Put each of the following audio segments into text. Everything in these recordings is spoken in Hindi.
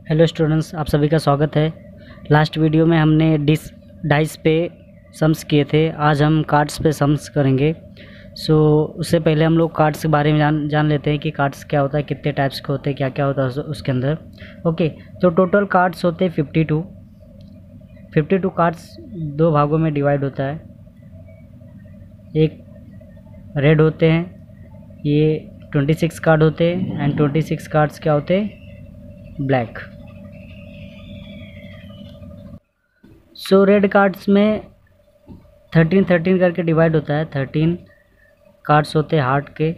हेलो स्टूडेंट्स, आप सभी का स्वागत है। लास्ट वीडियो में हमने डाइस पे सम्स किए थे। आज हम कार्ड्स पे सम्स करेंगे। उससे पहले हम लोग कार्ड्स के बारे में जान लेते हैं कि कार्ड्स क्या होता है, कितने टाइप्स के होते हैं, क्या क्या होता है उसके अंदर। ओके, तो टोटल कार्ड्स होते हैं 52 कार्ड्स दो भागों में डिवाइड होता है। एक रेड होते हैं, ये 26 कार्ड होते हैं, एंड 26 कार्ड्स क्या होते हैं, ब्लैक। रेड कार्ड्स में 13 करके डिवाइड होता है। 13 कार्ड्स होते हैं हार्ट के,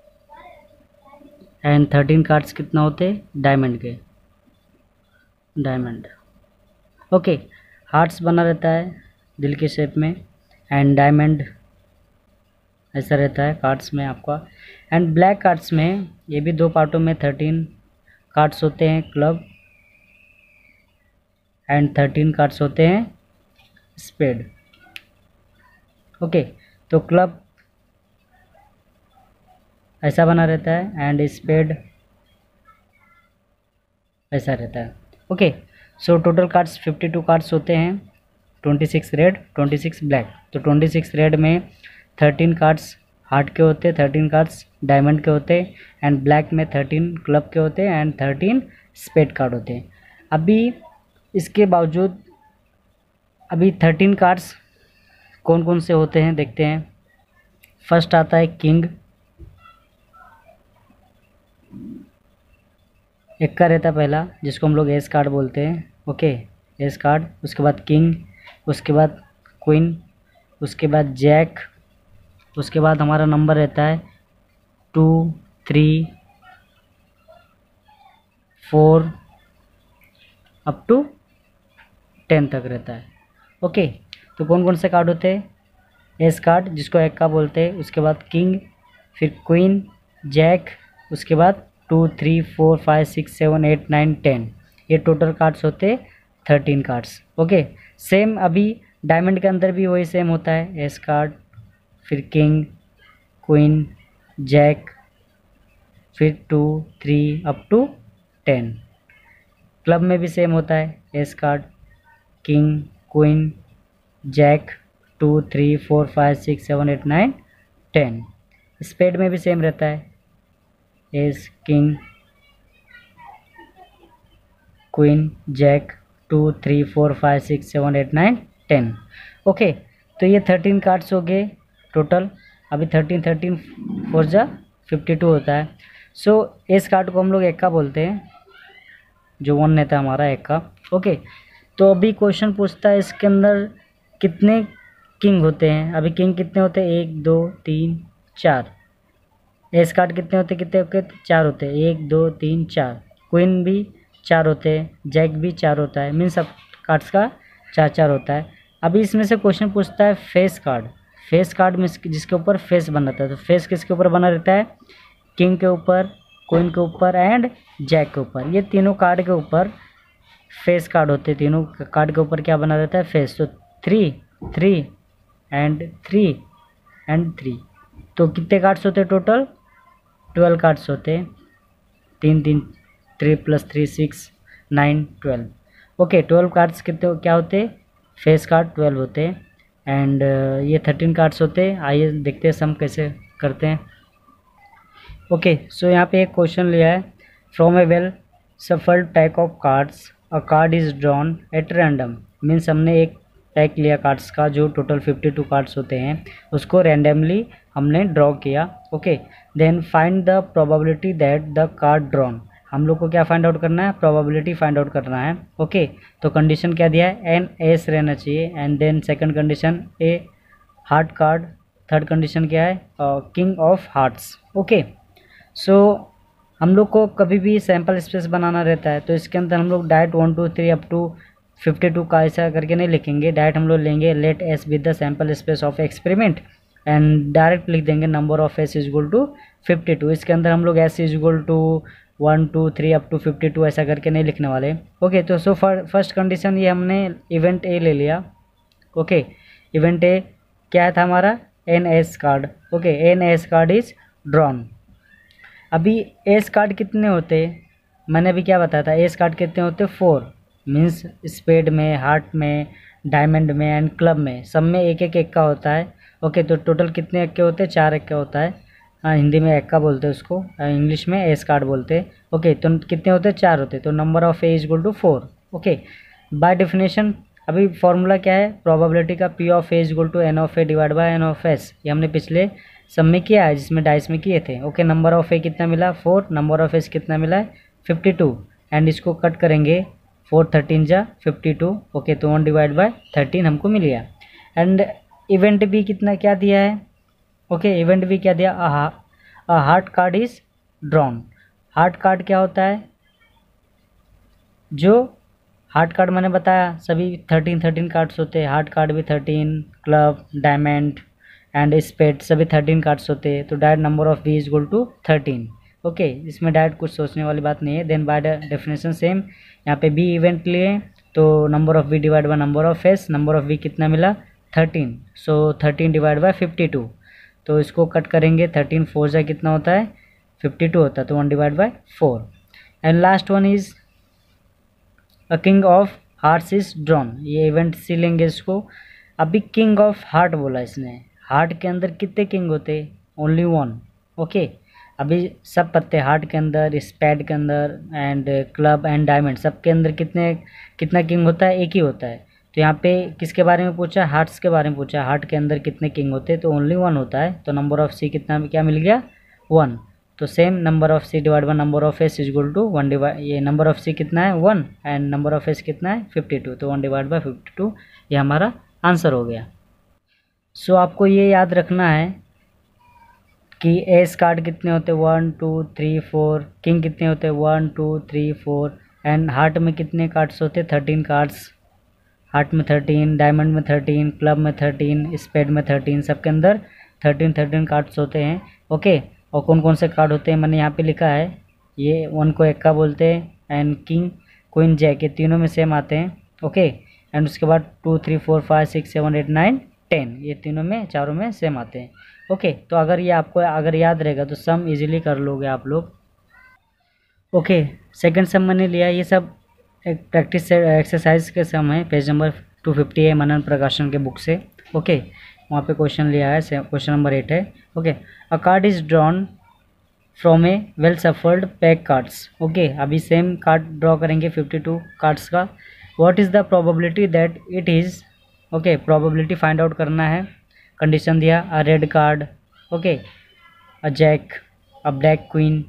एंड 13 कार्ड्स कितना होते हैं, डायमंड के। Diamond, okay. हार्ट्स बना रहता है दिल के शेप में, एंड डायमंड ऐसा रहता है कार्ड्स में आपका। एंड ब्लैक कार्ड्स में ये भी दो पार्टों में 13 कार्ड्स होते हैं क्लब, एंड 13 कार्ड्स होते हैं स्पेड। ओके, तो क्लब ऐसा बना रहता है, एंड स्पेड ऐसा रहता है। ओके, टोटल कार्ड्स 52 कार्ड्स होते हैं। 26 रेड, 26 ब्लैक। तो 26 रेड में 13 कार्ड्स हार्ट के होते हैं, 13 कार्ड्स डायमंड के होते हैं, एंड ब्लैक में 13 क्लब के होते हैं, एंड 13 स्पेड कार्ड होते हैं। अभी इसके बावजूद 13 कार्ड्स कौन कौन से होते हैं देखते हैं। फर्स्ट आता है किंग, एक का रहता है पहला, जिसको हम लोग एस कार्ड बोलते हैं। ओके, एस कार्ड, उसके बाद किंग, उसके बाद क्वीन, उसके बाद जैक, उसके बाद हमारा नंबर रहता है 2, 3, 4 अप टू 10 तक रहता है। ओके, तो कौन कौन से कार्ड होते हैं, एस कार्ड जिसको एक का बोलते हैं, उसके बाद किंग, फिर क्वीन, जैक, उसके बाद 2, 3, 4, 5, 6, 7, 8, 9, 10। ये टोटल कार्ड्स होते 13 कार्ड्स। ओके, सेम अभी डायमंड के अंदर भी वही सेम होता है, एस कार्ड, फिर किंग, क्वीन, जैक, फिर 2, 3 अप टू 10। क्लब में भी सेम होता है, ace card, king, queen, jack, 2, 3, 4, 5, 6, 7, 8, 9, 10। Spade में भी सेम रहता है, ace, king, queen, jack, 2, 3, 4, 5, 6, 7, 8, 9, 10। Okay, तो ये 13 कार्ड्स हो गए टोटल। अभी 13 4 जा 52 होता है। एस कार्ड को हम लोग एक का बोलते हैं, जो 1 रहता है हमारा एक का। ओके, तो अभी क्वेश्चन पूछता है इसके अंदर कितने किंग होते हैं। अभी किंग कितने होते हैं, 1, 2, 3, 4। एस कार्ड कितने होते, कितने होते, 4 होते हैं, 1, 2, 3, 4। क्वीन भी 4 होते हैं, जैक भी 4 होता है, मीन्स सब कार्ड्स का 4 होता है। अभी इसमें से क्वेश्चन पूछता है फेस कार्ड। फेस कार्ड में जिसके ऊपर फेस बना रहता है, तो फेस किसके ऊपर बना रहता है, किंग के ऊपर, क्वीन के ऊपर, एंड जैक के ऊपर। ये तीनों कार्ड के ऊपर फेस कार्ड होते हैं। तीनों कार्ड के ऊपर क्या बना रहता है, फेस। तो 3, 3 एंड 3 एंड 3। तो कितने कार्ड्स होते हैं टोटल, 12 कार्ड्स होते हैं। 3 3 3 + 3 6 9 12। ओके, 12 कार्ड्स कितने क्या होते हैं, फेस कार्ड 12 होते हैं, एंड ये 13 कार्ड्स होते हैं। आइए देखते हैं सम कैसे करते हैं। ओके, यहाँ पे एक क्वेश्चन लिया है, from a well shuffled pack of cards a card is drawn at random. Means हमने एक पैक लिया कार्ड्स का, जो टोटल 52 कार्ड्स होते हैं, उसको रैंडमली हमने ड्रॉ किया। Okay, then find the probability that the card drawn. हम लोग को क्या फाइंड आउट करना है, प्रोबेबिलिटी फाइंड आउट करना है। ओके, तो कंडीशन क्या दिया है, एन एस रहना चाहिए, and then second condition a heart card, third condition क्या है, किंग ऑफ हार्ट्स। ओके, हम लोग को कभी भी सैम्पल स्पेस बनाना रहता है, तो इसके अंदर हम लोग डायरेक्ट 1, 2, 3 अप टू 52 का ऐसा करके नहीं लिखेंगे। डायरेक्ट हम लोग लेंगे let S with the sample space of experiment, and direct लिख देंगे number of S equal to 52। इसके अंदर हम लोग S equal to 1, 2, 3 up to 52 ऐसा करके नहीं लिखने वाले। ओके, तो फर्स्ट कंडीशन ये हमने इवेंट ए ले लिया। ओके, इवेंट ए क्या था हमारा, an ace card. Okay, an ace card is drawn. अभी एस कार्ड कितने होते हैं, मैंने अभी क्या बताया था, एस कार्ड कितने होते हैं 4, मीन्स स्पेड में, हार्ट में, डायमंड में एंड क्लब में, सब में एक एक एक्का होता है। ओके, तो टोटल कितने एक्के होते हैं, 4 एक्का होता है। हाँ, हिंदी में एक्का बोलते हैं उसको, इंग्लिश में एस कार्ड बोलते हैं। ओके, तो कितने होते हैं, 4 होते हैं, तो number of A is equal to 4। Okay, by definition अभी फॉर्मूला क्या है प्रोबेबिलिटी का, P of A is equal to N of A divide by N of S. ये हमने पिछले सब में किया है, जिसमें डाइस में किए थे। ओके, नंबर ऑफ ए कितना मिला 4, नंबर ऑफ एस कितना मिला है 52, एंड इसको कट करेंगे 4 13 जा 52। ओके, तो 1 डिवाइड बाय 13 हमको मिल गया। एंड इवेंट भी कितना क्या दिया है, ओके, इवेंट भी क्या दिया, heart card is drawn. Heart card क्या होता है, जो हार्ट कार्ड मैंने बताया सभी 13 कार्ड्स होते हैं, हार्ट कार्ड भी 13, क्लब, डायमंड एंड स्पेड सभी 13 कार्ड्स होते हैं। तो direct number of B is equal to 13। Okay, इसमें डायरेक्ट कुछ सोचने वाली बात नहीं है। देन बाय डेफिनेशन सेम, यहाँ पे बी इवेंट लिए तो number of B divide by number of S, number of B कितना मिला 13, सो 13 डिवाइड बाय 52। तो इसको कट करेंगे 13 4 जा कितना होता है 52 होता है, तो 1 divide by 4। And last one is a king of hearts is drawn. ये इवेंट सी लेंगे इसको। अभी किंग ऑफ हार्ट बोला इसने, हार्ट के अंदर कितने किंग होते, ओनली 1। ओके, अभी सब पत्ते हार्ट के अंदर, स्पैड के अंदर एंड क्लब एंड डायमंड सब के अंदर कितना किंग होता है, एक ही होता है। तो यहाँ पे किसके बारे में पूछा, हार्ट्स के बारे में पूछा, हार्ट के अंदर कितने किंग होते हैं, तो ओनली 1 होता है। तो नंबर ऑफ सी कितना क्या मिल गया 1। तो same number of C divide by number of S is equal to 1 divide, ये नंबर ऑफ सी कितना है 1 एंड नंबर ऑफ एस कितना है 52, तो 1 डिवाइड बाय 52 ये हमारा आंसर हो गया। सो आपको ये याद रखना है कि एस कार्ड कितने होते हैं 1 2 3 4, किंग कितने होते हैं 1 2 3 4, एंड हार्ट में कितने कार्ड्स होते हैं 13 कार्ड्स, हार्ट में 13, डायमंड में 13, क्लब में 13, स्पेड में 13, सबके अंदर 13 कार्ड्स होते हैं। ओके, और कौन कौन से कार्ड होते हैं मैंने यहाँ पे लिखा है, ये 1 को एक्का बोलते हैं एंड किंग क्वीन जैक ये तीनों में सेम आते हैं। ओके, एंड उसके बाद 2 3 4 5 6 7 8 9 10 ये तीनों में चारों में सेम आते हैं। ओके, तो अगर ये आपको अगर याद रहेगा तो सम इजीली कर लोगे आप लोग। ओके, सेकंड सम मैंने लिया, ये सब एक प्रैक्टिस एक्सरसाइज के सम है, पेज नंबर 250 है मनन प्रकाशन के बुक से। ओके, वहाँ पे क्वेश्चन लिया है, क्वेश्चन नंबर 8 है। Okay, a card is drawn from a well shuffled pack cards. Okay, अभी सेम कार्ड ड्रॉ करेंगे 52 कार्ड्स का। What is the probability that it is, okay, probability find out करना है। कंडीशन दिया a red card, okay, a jack, a black queen,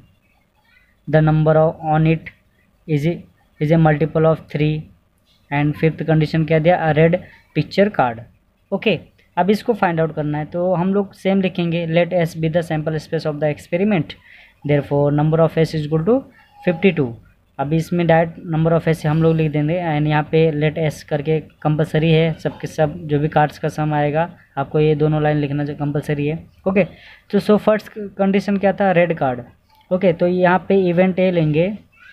the number on it is a multiple of 3, and fifth condition क्या दिया, a red picture card. Okay, अब इसको फाइंड आउट करना है, तो हम लोग सेम लिखेंगे, let S be the sample space of the experiment, therefore number of S is equal to 52। अभी इसमें डायरेक्ट नंबर ऑफ एस हम लोग लिख देंगे, एंड यहाँ पे लेट एस करके कंपलसरी है, सबके सब जो भी कार्ड्स का सम आएगा आपको ये दोनों लाइन लिखना जो कंपलसरी है। ओके, तो सो फर्स्ट कंडीशन क्या था, रेड कार्ड। ओके, तो यहाँ पे इवेंट ए लेंगे,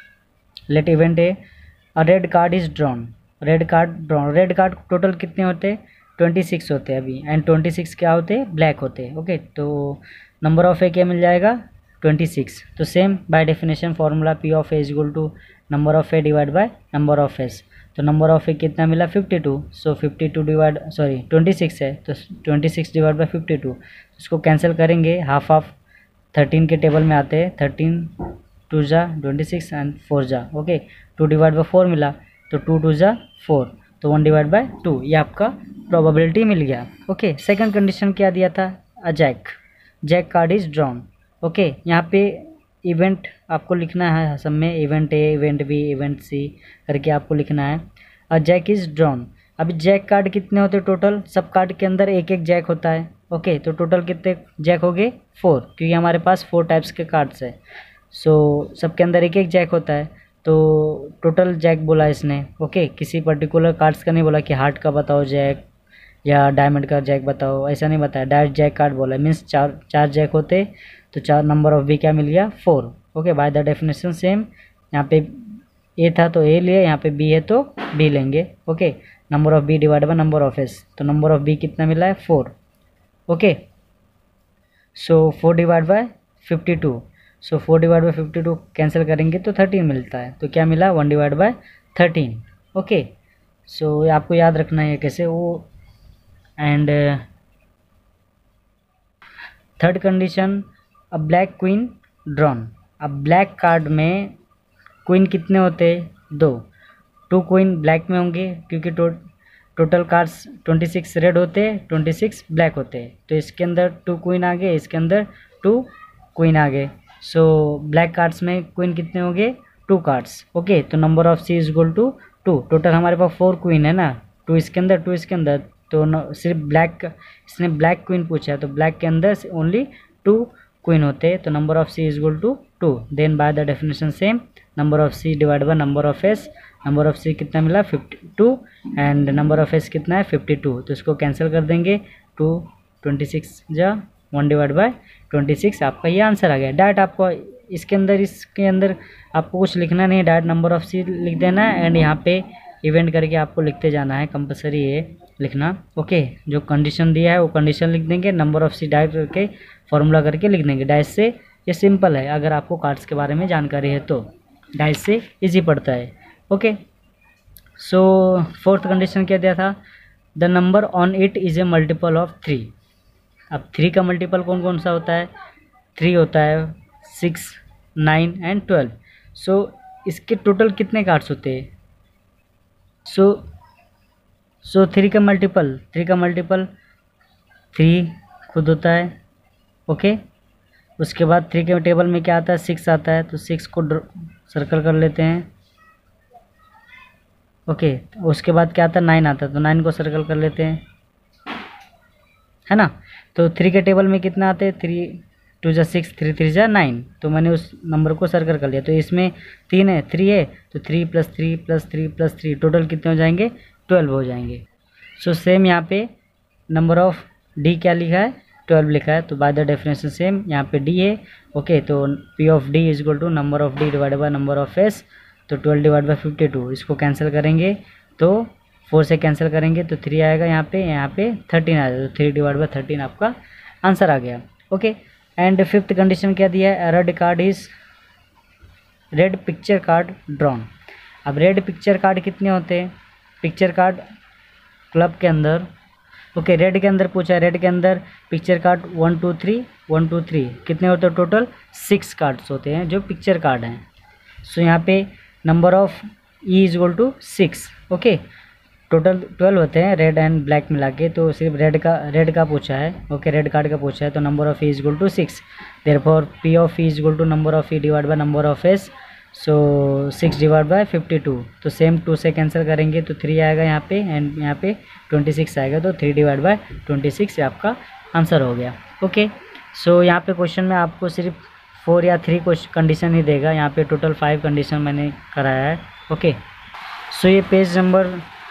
let event A, a red card is drawn, red card drawn, red card total कितने होते 26 होते हैं अभी, एंड 26 क्या होते हैं, ब्लैक होते हैं। ओके, तो नंबर ऑफ ए क्या मिल जाएगा 26। तो same by definition formula P of A is equal to number of A divide by number of S. तो नंबर ऑफ ए कितना मिला 52, सो 52 डिवाइड 26 है, तो 26 डिवाइड बाय 52, इसको कैंसिल करेंगे, हाफ ऑफ 13 के टेबल में आते हैं, 13 2 जा 26 एंड 4 जा, ओके, 2 डिवाइड बाय 4 मिला, तो 2 2 जा 4, तो 1 डिवाइड बाय 2, ये आपका प्रोबेबिलिटी मिल गया। ओके, सेकंड कंडीशन क्या दिया था, a jack card is drawn. Okay, यहाँ पे इवेंट आपको लिखना है सब में, event A, event B, event C करके आपको लिखना है, अ जैक इज ड्रॉन। अभी जैक कार्ड कितने होते टोटल, सब कार्ड के अंदर एक एक जैक होता है। ओके, तो टोटल कितने जैक हो गए 4, क्योंकि हमारे पास 4 टाइप्स के कार्ड्स है, सो सबके अंदर एक एक जैक होता है, तो टोटल जैक बोला इसने। ओके, किसी पर्टिकुलर कार्ड्स का नहीं बोला कि हार्ट का बताओ जैक या डायमंड का जैक बताओ, ऐसा नहीं बताया, डायरेक्ट जैक कार्ड बोला, मीन्स चार जैक होते, तो 4 नंबर ऑफ बी क्या मिल गया 4। Okay, by the definition same, यहाँ पे ए था तो ए लिए, यहाँ पे बी है तो बी लेंगे। Okay, number of B divide by number of S, तो नंबर ऑफ बी कितना मिला है 4। Okay, so 4 divide by 52, so 4 divide by 52 cancel करेंगे तो 13 मिलता है, तो क्या मिला 1 डिवाइड बाई 13। ओके, सो आपको याद रखना है कैसे वो। And third condition, a black queen drawn. अब ब्लैक कार्ड में क्वीन कितने होते हैं, 2 क्वीन ब्लैक में होंगे क्योंकि टोटल कार्ड्स 26 रेड होते हैं, 26 ब्लैक होते हैं, तो इसके अंदर 2 क्वीन आ गए, इसके अंदर 2 क्वीन आ गए। सो ब्लैक कार्ड्स में क्वीन कितने हो गए, 2 कार्ड्स। ओके, तो number of C is equal to 2। Total हमारे पास 4 क्वीन है ना, 2 इसके अंदर 2 इसके अंदर, तो सिर्फ ब्लैक, इसने ब्लैक क्वीन पूछा है तो ब्लैक के अंदर ओनली 2 क्वीन होते हैं, तो number of C is equal to 2। Then by the definition same, number of C divide by number of S, number of C कितना मिला 52 एंड नंबर ऑफ एस कितना है 52, तो इसको कैंसिल कर देंगे, 2 26 जा 1 डिवाइड बाय 26, आपका ये आंसर आ गया। डायरेक्ट आपको इसके अंदर आपको कुछ लिखना नहीं है, डायरेक्ट नंबर ऑफ सी लिख देना है एंड यहाँ पे इवेंट करके आपको लिखते जाना है, कंपलसरी है लिखना। ओके, जो कंडीशन दिया है वो कंडीशन लिख देंगे, नंबर ऑफ सी डायरेक्ट करके फॉर्मूला करके लिख देंगे। डायरेक्ट से ये सिंपल है, अगर आपको कार्ड्स के बारे में जानकारी है तो डायरेक्ट से इजी पड़ता है। ओके, सो फोर्थ कंडीशन क्या दिया था, the number on it is a multiple of 3। अब 3 का मल्टीपल कौन कौन सा होता है, 3 होता है, 6, 9 एंड 12। सो इसके टोटल कितने कार्ड्स होते हैं, सो 3 का मल्टीपल 3 खुद होता है। ओके, उसके बाद 3 के टेबल में क्या आता है, 6 आता है, तो 6 को सर्कल कर लेते हैं। ओके, उसके बाद क्या आता है, 9 आता है, तो 9 को सर्कल कर लेते हैं, है ना। तो 3 के टेबल में कितना आते हैं, 3 2 जा 6, 3 3 जा 9, तो मैंने उस नंबर को सर्कल कर लिया। तो इसमें 3 है, 3 है, तो 3 + 3 + 3 + 3 टोटल कितने हो जाएंगे, 12 हो जाएंगे। सो सेम यहाँ पे नंबर ऑफ डी क्या लिखा है, 12 लिखा है, तो बाय द डेफिनेशन सेम यहाँ पे डी है। ओके, तो P of D is equal to number of D divide by number of S, तो 12 डिवाइड बाय 52, इसको कैंसिल करेंगे तो 4 से कैंसिल करेंगे तो 3 आएगा, यहाँ पे 13 आ जाएगा, तो 3 डिवाइड बाय 13 आपका आंसर आ गया। ओके, एंड फिफ्थ कंडीशन क्या दिया है, red card is red picture card drawn. अब रेड पिक्चर कार्ड कितने होते हैं, पिक्चर कार्ड क्लब के अंदर, ओके रेड के अंदर पूछा है, रेड के अंदर पिक्चर कार्ड 1 2 3 1 2 3 कितने होते हैं, टोटल 6 कार्ड्स होते हैं जो पिक्चर कार्ड हैं। सो यहाँ पे number of E is equal to 6। Okay, total 12 होते हैं रेड एंड ब्लैक मिला के, तो सिर्फ रेड का पूछा है। ओके, रेड कार्ड का पूछा है, तो number of E is equal to 6, therefore P of E is equal to number of E divide by number of S, so 6 divide by 52, तो सेम 2 से कैंसिल करेंगे तो 3 आएगा यहाँ पे एंड यहाँ पे 26 आएगा, तो 3 डिवाइड बाय 26 आपका आंसर हो गया। ओके, सो यहाँ पे क्वेश्चन में आपको सिर्फ 4 या 3 कंडीशन ही देगा, यहाँ पे टोटल 5 कंडीशन मैंने कराया है। ओके, सो ये पेज नंबर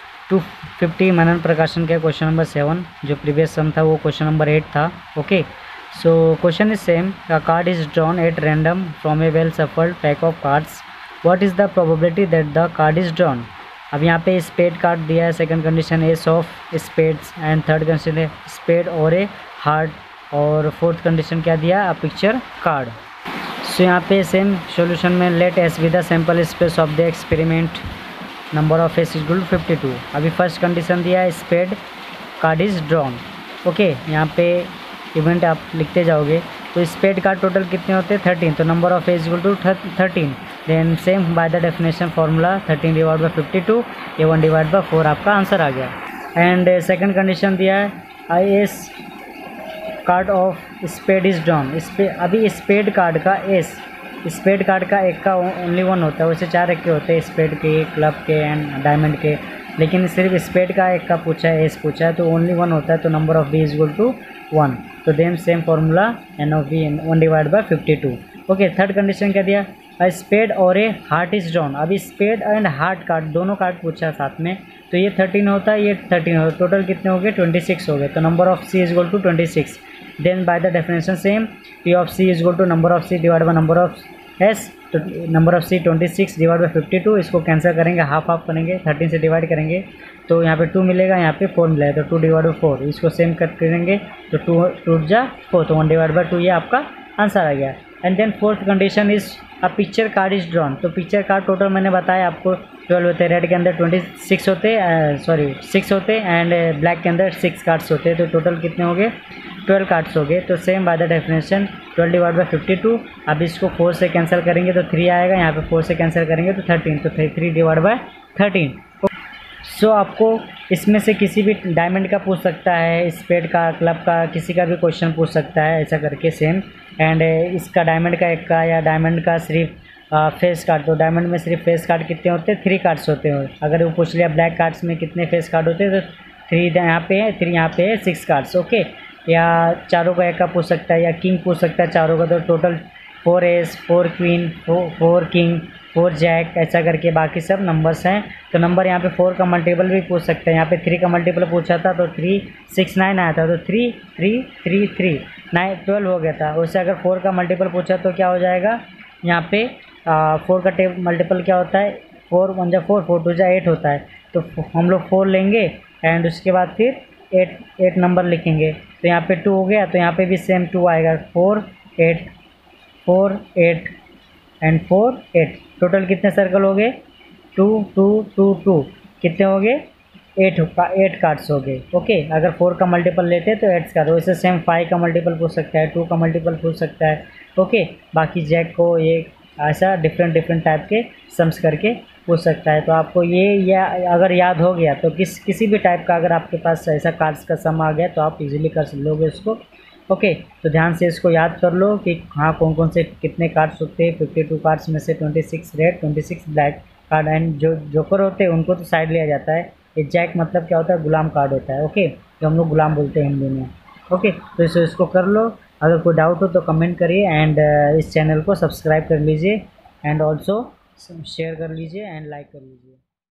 250 मनन प्रकाशन का क्वेश्चन नंबर 7, जो प्रीवियस सम था वो क्वेश्चन नंबर 8 था। Okay, so question is same, a card is drawn at random from a well shuffled pack of cards, what is the probability that the card is drawn. अब यहाँ पे स्पेड कार्ड दिया है, second condition ace of spades and third condition है स्पेड और ए हार्ट, और फोर्थ कंडीशन क्या दिया, अ पिक्चर कार्ड। सो यहाँ पे सेम सॉल्यूशन में let S be the sample space of the experiment, number of S equal to 52। अभी फर्स्ट कंडीशन दिया है spade card is drawn. Okay, यहाँ पे इवेंट आप लिखते जाओगे, तो स्पेड कार्ड टोटल कितने होते हैं 13, तो number of S equal to 13, then same by the definition formula 13 divide by 52, ये 1 डिवाइड बाय 4 आपका आंसर आ गया। एंड सेकंड कंडीशन दिया है आई ace card of spade is drawn. अभी स्पेड कार्ड का एस, स्पेड कार्ड का एक का ओनली 1 होता है, वैसे 4 एक के होते हैं स्पेड के, क्लब के एंड डायमंड के, लेकिन सिर्फ स्पेड का एक का पूछा है, एस पूछा है, तो ओनली 1 होता है, तो number of B is equal to 1, तो then same formula N of B 1 divide by 52। Okay, third condition क्या दिया, अ स्पेड और ए हार्ट इज ड्रॉन। अभी स्पेड एंड हार्ट कार्ड दोनों कार्ड पूछा है साथ में, तो ये 13 होता है, ये 13 होता है, टोटल कितने हो गए 26 हो गए, तो number of C is equal to 26। Then by the definition same P of C is equal to number of C divide by number of S, तो number of C 26 divide by 52, इसको कैंसिल करेंगे, हाफ करेंगे, 13 से डिवाइड करेंगे, तो यहाँ पे 2 मिलेगा, यहाँ पे 4 मिलेगा, तो 2 डिवाइड बाय 4, इसको सेम कट करेंगे तो 2 टूट जा 4, तो 1 डिवाइड बाय 2 ये आपका आंसर आ गया। And then fourth condition is a picture card is drawn. तो पिक्चर कार्ड टोटल मैंने बताया आपको 12 होते हैं, रेड के अंदर 26 होते, 6 होते एंड ब्लैक के अंदर 6 कार्ड्स होते हैं। तो टोटल कितने हो गए? 12 कार्ड्स हो गए। तो same by the definition 12 divide by 52। अब इसको 4 से कैंसिल करेंगे तो 3 आएगा, यहाँ पे 4 से कैंसिल करेंगे तो 13, तो 3 डिवाइड बाई 13। सो आपको इसमें से किसी भी डायमंड का पूछ सकता है, स्पेड का, क्लब का, किसी का भी क्वेश्चन पूछ सकता है ऐसा करके सेम। एंड इसका डायमंड का एक का, या डायमंड का सिर्फ फेस कार्ड। तो डायमंड में सिर्फ फेस कार्ड कितने होते हैं? 3 कार्ड्स होते हैं। अगर वो पूछ लिया ब्लैक कार्ड्स में कितने फेस कार्ड होते हैं, तो 3 यहाँ पे है, 3 यहाँ पे है, 6 कार्ड्स। ओके, या चारों का एक का पूछ सकता है, या किंग पूछ सकता है चारों का। तो total 4 ace, 4 queen, 4 king, 4 jack, ऐसा करके बाकी सब नंबर्स हैं। तो नंबर यहाँ पे 4 का मल्टीपल भी पूछ सकते हैं। यहाँ पे 3 का मल्टीपल पूछा था तो 3 6 9 आया था, तो 3 3 3 3 9 12 हो गया था। वैसे अगर 4 का मल्टीपल पूछा तो क्या हो जाएगा? यहाँ पे 4 का मल्टीपल क्या होता है? 4 1 जा 4, 4 2 जा 8 होता है। तो हम लोग 4 लेंगे एंड उसके बाद फिर 8 नंबर लिखेंगे। तो यहाँ पे 2 हो गया, तो यहाँ पे भी सेम 2 आएगा। 4 8 4 8 एंड 4 8। टोटल कितने सर्कल हो गए? 2 2 2 2। कितने हो गए? 8 कार्ड्स हो गए। ओके, अगर 4 का मल्टीपल लेते हैं तो 8 कार्ड। वैसे सेम 5 का मल्टीपल पूछ सकता है, 2 का मल्टीपल पूछ सकता है। ओके, बाकी जैक को ये ऐसा डिफरेंट टाइप के सम्स करके पूछ सकता है। तो आपको ये या अगर याद हो गया तो किसी भी टाइप का अगर आपके पास ऐसा कार्ड्स का सम आ गया तो आप इजीली कर लोगे उसको। ओके, तो ध्यान से इसको याद कर लो कि हाँ कौन कौन से कितने कार्ड्स होते हैं। 52 कार्ड्स में से 26 रेड, 26 ब्लैक कार्ड, एंड जो जोकर होते हैं उनको तो साइड लिया जाता है। ये जैक मतलब क्या होता है? गुलाम कार्ड होता है। ओके, जो हम लोग गुलाम बोलते हैं हिंदी में। ओके, तो इसको कर लो। अगर कोई डाउट हो तो कमेंट करिए एंड इस चैनल को सब्सक्राइब कर लीजिए एंड ऑल्सो शेयर कर लीजिए एंड लाइक कर लीजिए।